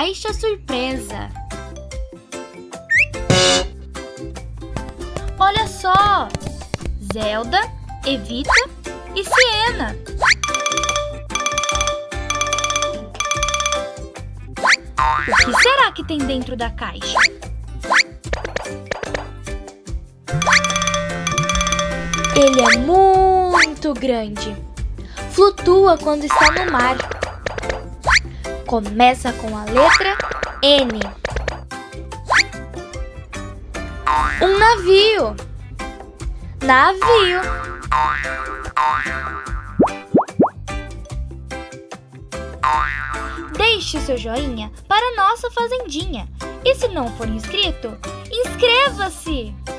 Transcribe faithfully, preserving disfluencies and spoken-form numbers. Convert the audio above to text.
caixa surpresa. Olha só! Zelda, Evita e Siena. O que será que tem dentro da caixa? Ele é muito grande. Flutua quando está no mar. Começa com a letra N. Um navio. Navio. Deixe seu joinha para a nossa fazendinha. E se não for inscrito, inscreva-se!